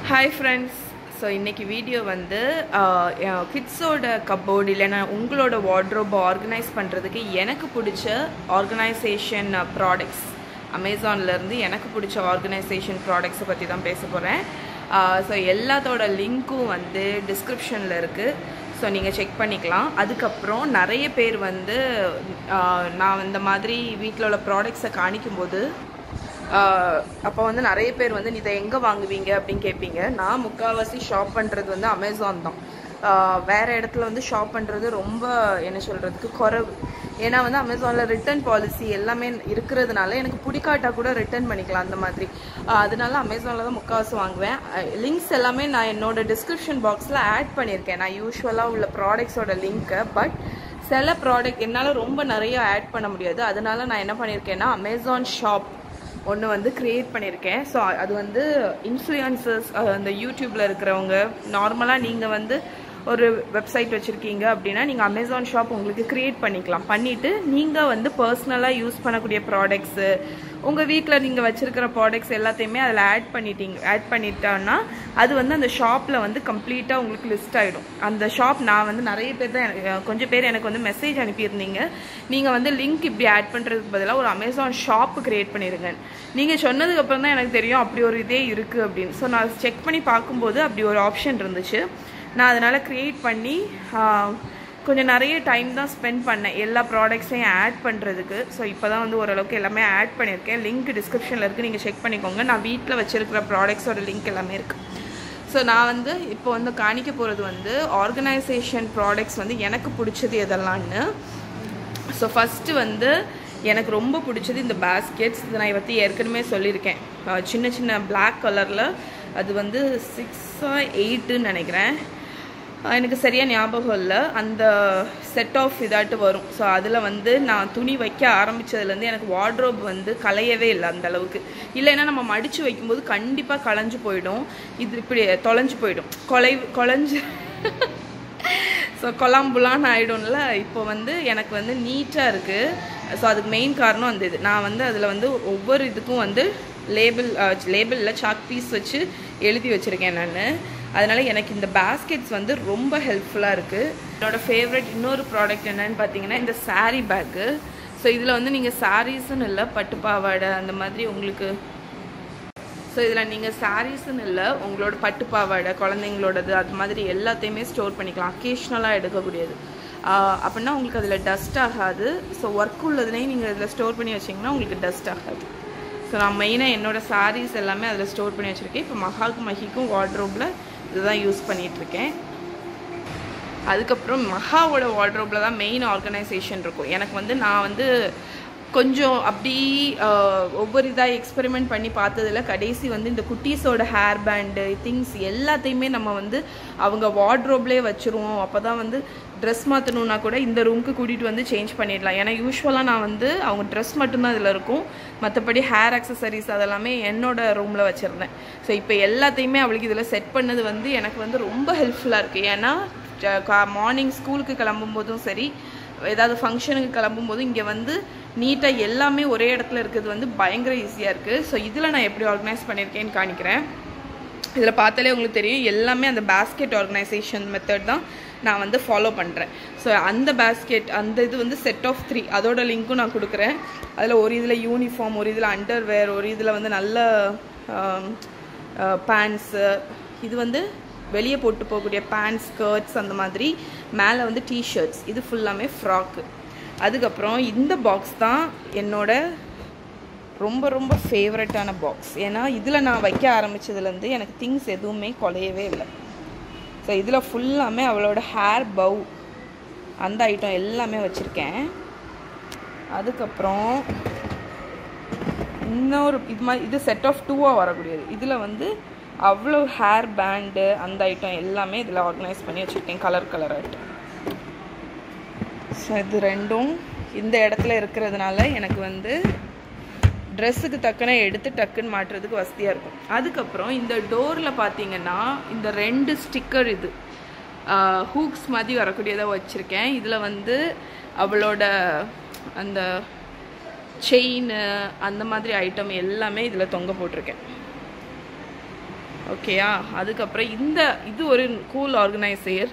Hi friends. So இன்னைக்கு video வந்து கிட்ஸோட கப்போர்ட் இல்லைன்னா உங்களோட வார்ட்ரோப் ஆர்கனைஸ் பண்ணுறதுக்கு எனக்கு பிடிச்ச ஆர்கனைசேஷன் ப்ராடக்ட்ஸ் அமேசான்லேருந்து எனக்கு பிடிச்ச ஆர்கனைசேஷன் ப்ராடக்ட்ஸை பற்றி தான் பேச போகிறேன். ஸோ எல்லாத்தோட லிங்க்கும் வந்து டிஸ்கிரிப்ஷனில் இருக்குது. ஸோ நீங்கள் செக் பண்ணிக்கலாம். அதுக்கப்புறம் நிறைய பேர் வந்து நான் இந்த மாதிரி வீட்டில் உள்ள ப்ராடக்ட்ஸை காணிக்கும்போது அப்போ வந்து நிறைய பேர் வந்து இதை எங்கே வாங்குவீங்க அப்படின்னு கேட்பீங்க. நான் முக்கால்வாசி ஷாப் பண்ணுறது வந்து அமேசான் தான். வேறு இடத்துல வந்து ஷாப் பண்ணுறது ரொம்ப என்ன சொல்கிறதுக்கு குறைவு. ஏன்னா வந்து அமேசானில் ரிட்டர்ன் பாலிசி எல்லாமே இருக்கிறதுனால எனக்கு பிடிக்காட்டா கூட ரிட்டர்ன் பண்ணிக்கலாம் அந்த மாதிரி. அதனால அமேசானில் தான் முக்கால்வாசி வாங்குவேன். லிங்க்ஸ் எல்லாமே நான் என்னோட டிஸ்கிரிப்ஷன் பாக்ஸில் ஆட் பண்ணியிருக்கேன். நான் யூஸ்வலாக உள்ள ப்ராடக்ட்ஸோட லிங்க்கை. பட் சில ப்ராடக்ட் என்னால் ரொம்ப நிறைய ஆட் பண்ண முடியாது. அதனால நான் என்ன பண்ணியிருக்கேன்னா அமேசான் ஷாப் ஒன்று வந்து க்ரியேட் பண்ணியிருக்கேன். ஸோ அது வந்து இன்ஃப்ளூயன்சர்ஸ் அந்த யூடியூப்பில் இருக்கிறவங்க நார்மலாக நீங்கள் வந்து ஒரு வெப்சைட் வச்சுருக்கீங்க அப்படின்னா நீங்கள் அமேசான் ஷாப் உங்களுக்கு க்ரியேட் பண்ணிக்கலாம். பண்ணிவிட்டு நீங்கள் வந்து பர்சனலாக யூஸ் பண்ணக்கூடிய ப்ராடக்ட்ஸு உங்கள் வீட்டில் நீங்கள் வச்சுருக்கிற ப்ராடக்ட்ஸ் எல்லாத்தையுமே அதில் ஆட் பண்ணிட்டோன்னா அது வந்து அந்த ஷாப்பில் வந்து கம்ப்ளீட்டாக உங்களுக்கு லிஸ்ட் ஆகிடும். அந்த ஷாப் நான் வந்து நிறைய பேர் தான் கொஞ்சம் பேர் எனக்கு வந்து மெசேஜ் அனுப்பியிருந்தீங்க, நீங்கள் வந்து லிங்க் இப்படி ஆட் பண்ணுறதுக்கு பதிலாக ஒரு அமேசான் ஷாப்பு க்ரியேட் பண்ணிடுங்க. நீங்கள் சொன்னதுக்கப்புறம் தான் எனக்கு தெரியும் அப்படி ஒரு இதே இருக்குது அப்படின்னு. ஸோ நான் செக் பண்ணி பார்க்கும்போது அப்படி ஒரு ஆப்ஷன் இருந்துச்சு. நான் அதனால் க்ரியேட் பண்ணி கொஞ்சம் நிறைய டைம் தான் ஸ்பெண்ட் பண்ணேன் எல்லா ப்ராடக்ட்ஸையும் ஆட் பண்ணுறதுக்கு. ஸோ இப்போ தான் வந்து ஓரளவுக்கு எல்லாமே ஆட் பண்ணியிருக்கேன். லிங்க் டிஸ்கிரிப்ஷனில் இருக்குது, நீங்கள் செக் பண்ணிக்கோங்க. நான் வீட்டில் வச்சுருக்கிற ப்ராடக்ட்ஸோட லிங்க் எல்லாமே இருக்குது. ஸோ நான் வந்து இப்போ வந்து காணிக்க போகிறது வந்து ஆர்கனைசேஷன் ப்ராடக்ட்ஸ் வந்து எனக்கு பிடிச்சது எதெல்லாம்னு. ஸோ ஃபஸ்ட்டு வந்து எனக்கு ரொம்ப பிடிச்சது இந்த பேஸ்கெட்ஸ். இதை நான் பற்றி ஏற்கனவே சொல்லியிருக்கேன். சின்ன சின்ன பிளாக் கலரில் அது வந்து 6 or 8ன்னு நினைக்கிறேன், எனக்கு சரியாக ஞாபகம் இல்லை. அந்த செட் ஆஃப் இதாட்டு வரும். ஸோ அதில் வந்து நான் துணி வைக்க ஆரம்பித்ததுலேருந்து எனக்கு வார்ட்ரோப் வந்து கலையவே இல்லை அந்த அளவுக்கு. இல்லைன்னா நம்ம மடித்து வைக்கும்போது கண்டிப்பாக களைஞ்சு போயிடும். இது இப்படி தொலைஞ்சு போயிடும், குழஞ்சு ஸோ கொலாம்புலான்னு ஆகிடும்ல. இப்போ வந்து எனக்கு வந்து நீட்டாக இருக்குது. ஸோ அதுக்கு மெயின் காரணம் அந்த இது. நான் வந்து அதில் வந்து ஒவ்வொரு இதுக்கும் வந்து லேபிளில் சாக் பீஸ் வச்சு எழுதி வச்சுருக்கேன் நான். அதனால் எனக்கு இந்த பேஸ்கெட்ஸ் வந்து ரொம்ப ஹெல்ப்ஃபுல்லாக இருக்குது. என்னோடய ஃபேவரட் இன்னொரு ப்ராடக்ட் என்னன்னு பார்த்தீங்கன்னா இந்த சாரீ பேக்கு. ஸோ இதில் வந்து நீங்கள் சாரீஸ்ன்னு இல்லை, பட்டுப்பாவாடை அந்த மாதிரி உங்களுக்கு. ஸோ இதில் நீங்கள் சாரீஸ்ன்னு இல்லை, உங்களோட பட்டுப்பாவாடை குழந்தைங்களோடது அது மாதிரி எல்லாத்தையுமே ஸ்டோர் பண்ணிக்கலாம். அக்கேஷ்னலாக எடுக்கக்கூடியது. அப்படின்னா உங்களுக்கு அதில் டஸ்ட் ஆகாது. ஸோ ஒர்க் உள்ளதுலேயும் நீங்கள் இதில் ஸ்டோர் பண்ணி வச்சிங்கன்னா உங்களுக்கு டஸ்ட் ஆகாது. ஸோ நான் மெயினாக என்னோடய சாரீஸ் எல்லாமே அதில் ஸ்டோர் பண்ணி வச்சுருக்கேன். இப்போ மஹிக்கும் வார்ட்ரோப்பில் இதுதான் யூஸ் பண்ணிகிட்ருக்கேன். அதுக்கப்புறம் மஹாவோட வார்ட்ரோப்பில் தான் மெயின் ஆர்கனைசேஷன் இருக்கும். எனக்கு வந்து நான் வந்து கொஞ்சம் அப்படி ஒவ்வொரு இதாக எக்ஸ்பெரிமெண்ட் பண்ணி பார்த்ததில் கடைசி வந்து இந்த குட்டீஸோட ஹேர் பேண்டு திங்ஸ் எல்லாத்தையுமே நம்ம வந்து அவங்க வார்ட்ரோப்லேயே வச்சுருவோம். அப்போ தான் வந்து ட்ரெஸ் மாற்றணுன்னா கூட இந்த ரூமுக்கு கூட்டிகிட்டு வந்து சேஞ்ச் பண்ணிடலாம். ஏன்னா யூஸ்வலாக நான் வந்து அவங்க ட்ரெஸ் மட்டும்தான் இதில் இருக்கும், மற்றபடி ஹேர் அக்சசரிஸ் அதெல்லாமே என்னோடய ரூமில் வச்சுருந்தேன். ஸோ இப்போ எல்லாத்தையுமே அவளுக்கு இதில் செட் பண்ணது வந்து எனக்கு வந்து ரொம்ப ஹெல்ப்ஃபுல்லாக இருக்குது. ஏன்னா மார்னிங் ஸ்கூலுக்கு கிளம்பும்போதும் சரி, ஏதாவது ஃபங்க்ஷனுக்கு கிளம்பும்போது இங்கே வந்து நீட்டாக எல்லாமே ஒரே இடத்துல இருக்கிறது வந்து பயங்கர ஈஸியாக இருக்குது. ஸோ இதில் நான் எப்படி ஆர்கனைஸ் பண்ணியிருக்கேன்னு காணிக்கிறேன். இதில் பார்த்தாலே உங்களுக்கு தெரியும் எல்லாமே அந்த பேஸ்கெட் ஆர்கனைசேஷன் மெத்தட் தான் நான் வந்து ஃபாலோ பண்ணுறேன். ஸோ அந்த பேஸ்கெட் அந்த இது வந்து செட் ஆஃப் 3 அதோட லிங்க்கும் நான் கொடுக்குறேன். அதில் ஒரு இதில் யூனிஃபார்ம், ஒரு இதில் அண்டர்வேர், ஒரு இதில் வந்து நல்ல பேண்ட்ஸு, இது வந்து வெளியே போட்டு போகக்கூடிய பேண்ட்ஸ் ஸ்கர்ட்ஸ் அந்த மாதிரி, மேலே வந்து டிஷர்ட்ஸ், இது ஃபுல்லாமே ஃப்ராக்கு. அதுக்கப்புறம் இந்த பாக்ஸ் தான் என்னோட ரொம்ப ரொம்ப ஃபேவரட்டான பாக்ஸ். ஏன்னா இதில் நான் வைக்க ஆரம்பித்ததுலேருந்து எனக்கு திங்ஸ் எதுவுமே குலையவே இல்லை. ஸோ இதில் ஃபுல்லாமே அவளோட ஹேர் பவு அந்த ஐட்டம் எல்லாமே வச்சுருக்கேன். அதுக்கப்புறம் இன்னொரு இது மாதிரி இது செட் ஆஃப் 2ஆக வரக்கூடியது. இதில் வந்து அவ்வளோ ஹேர் பேண்டு அந்த ஐட்டம் எல்லாமே இதில் ஆர்கனைஸ் பண்ணி வச்சுருக்கேன் கலர் ஐட்டம். ஸோ இது ரெண்டும் இந்த இடத்துல இருக்கிறதுனால எனக்கு வந்து ட்ரெஸ்ஸுக்கு டக்குன்னு எடுத்து டக்குன்னு மாட்டுறதுக்கு வசதியாக இருக்கும். அதுக்கப்புறம் இந்த டோரில் பார்த்தீங்கன்னா இந்த 2 ஸ்டிக்கர் இது ஹூக்ஸ் மாதிரி வரக்கூடியதாக வச்சுருக்கேன். இதில் வந்து அவளோட அந்த செயின் அந்த மாதிரி ஐட்டம் எல்லாமே இதில் தொங்க போட்டிருக்கேன். ஓகேயா. அதுக்கப்புறம் இது ஒரு கூல் ஆர்கனைசர்.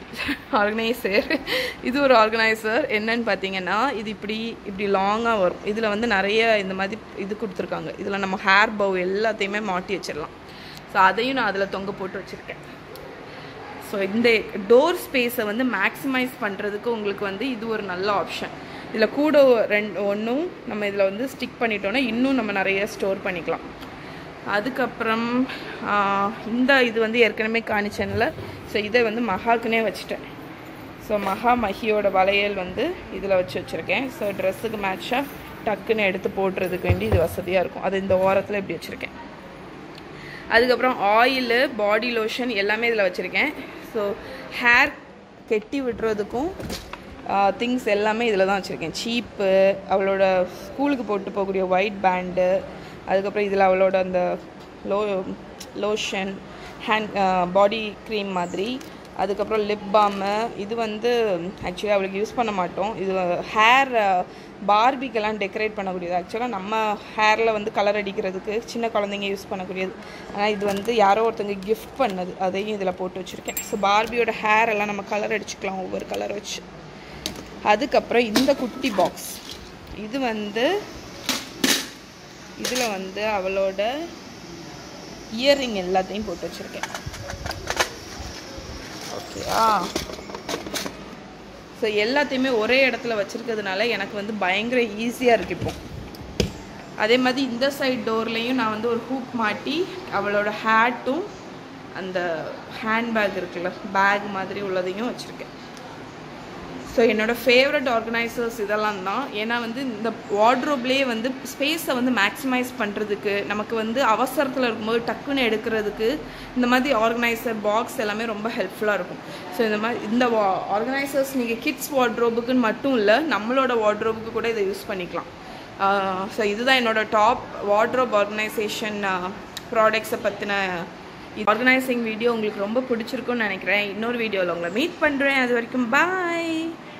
இது ஒரு ஆர்கனைசர். என்னன்னு பார்த்தீங்கன்னா இது இப்படி லாங்காக வரும். இதில் வந்து நிறைய இந்த மாதிரி இது கொடுத்துருக்காங்க. இதில் நம்ம ஹேர் பவ் எல்லாத்தையுமே மாட்டி வச்சிடலாம். ஸோ அதையும் நான் அதில் தொங்க போட்டு வச்சுருக்கேன். ஸோ இந்த டோர் ஸ்பேஸை வந்து மேக்ஸிமைஸ் பண்ணுறதுக்கு உங்களுக்கு வந்து இது ஒரு நல்ல ஆப்ஷன். இதில் கூட ஒன்றும் நம்ம இதில் வந்து ஸ்டிக் பண்ணிட்டோன்னா இன்னும் நம்ம நிறைய ஸ்டோர் பண்ணிக்கலாம். அதுக்கப்புறம் இது வந்து ஏற்கனவே காணிச்சேன்ல. ஸோ இதை வந்து மகாக்குனே வச்சுட்டேன். ஸோ மகியோட வளையல் வந்து இதில் வச்சுருக்கேன். ஸோ ட்ரெஸ்ஸுக்கு மேட்சாக டக்குன்னு எடுத்து போடுறதுக்கு வேண்டி இது வசதியாக இருக்கும். அது இந்த ஓரத்தில் இப்படி வச்சுருக்கேன். அதுக்கப்புறம் ஆயிலு, பாடி லோஷன் எல்லாமே இதில் வச்சுருக்கேன். ஸோ ஹேர் கெட்டி விடுறதுக்கும் திங்ஸ் எல்லாமே இதில் தான் வச்சுருக்கேன். சீப்பு, அவளோட ஸ்கூலுக்கு போட்டு போகக்கூடிய ஒயிட் பேண்டு, அதுக்கப்புறம் இதில் அவளோட அந்த லோஷன், பாடி க்ரீம் மாதிரி, அதுக்கப்புறம் லிப் பாமு. இது வந்து ஆக்சுவலி அவளுக்கு யூஸ் பண்ண மாட்டோம். இது ஹேர் பார்பிக்கெல்லாம் டெக்கரேட் பண்ணக்கூடியது. ஆக்சுவலாக நம்ம ஹேரில் வந்து கலர் அடிக்கிறதுக்கு சின்ன குழந்தைங்க யூஸ் பண்ணக்கூடியது. ஆனால் இது வந்து யாரோ ஒருத்தங்க கிஃப்ட் பண்ணது. அதையும் இதில் போட்டு வச்சுருக்கேன். ஸோ பார்பியோட ஹேர் எல்லாம் நம்ம கலர் அடிச்சுக்கலாம், ஒவ்வொரு கலர் வச்சு. அதுக்கப்புறம் இந்த குட்டி பாக்ஸ், இது வந்து இதில் வந்து அவளோட இயர்ரிங் எல்லாத்தையும் போட்டு வச்சுருக்கேன். ஓகேயா. ஸோ எல்லாத்தையுமே ஒரே இடத்துல வச்சுருக்கிறதுனால எனக்கு வந்து பயங்கர ஈஸியாக இருக்குது இப்போ. அதே மாதிரி இந்த சைட் டோர்லேயும் நான் வந்து ஒரு ஹூக் மாட்டி அவளோட ஹேட்டும் அந்த ஹேண்ட்பேக் இருக்குல்ல, பேக் மாதிரி உள்ளதையும் வச்சுருக்கேன். ஸோ என்னோடய ஃபேவரட் ஆர்கனைசர்ஸ் இதெல்லாம் தான். ஏன்னா வந்து இந்த வார்ட்ரோப்லேயே வந்து ஸ்பேஸை வந்து மேக்ஸிமைஸ் பண்ணுறதுக்கு, நமக்கு வந்து அவசரத்தில் இருக்கும்போது டக்குன்னு எடுக்கிறதுக்கு இந்த மாதிரி ஆர்கனைசர் பாக்ஸ் எல்லாமே ரொம்ப ஹெல்ப்ஃபுல்லாக இருக்கும். ஸோ இந்த ஆர்கனைசர்ஸ் நீங்கள் கிட்ஸ் வார்ட்ரோபுக்குன்னு மட்டும் இல்லை, நம்மளோட வார்ட்ரோபுக்கு கூட இதை யூஸ் பண்ணிக்கலாம். ஸோ இதுதான் என்னோடய டாப் வார்ட்ரோப் ஆர்கனைசேஷன் ப்ராடக்ட்ஸை பற்றின ஆர்கனைசிங் வீடியோ. உங்களுக்கு ரொம்ப பிடிச்சிருக்குன்னு நினைக்கிறேன். இன்னொரு வீடியோவில் உங்களை மீட் பண்ணுறேன். அது வரைக்கும் பாய்.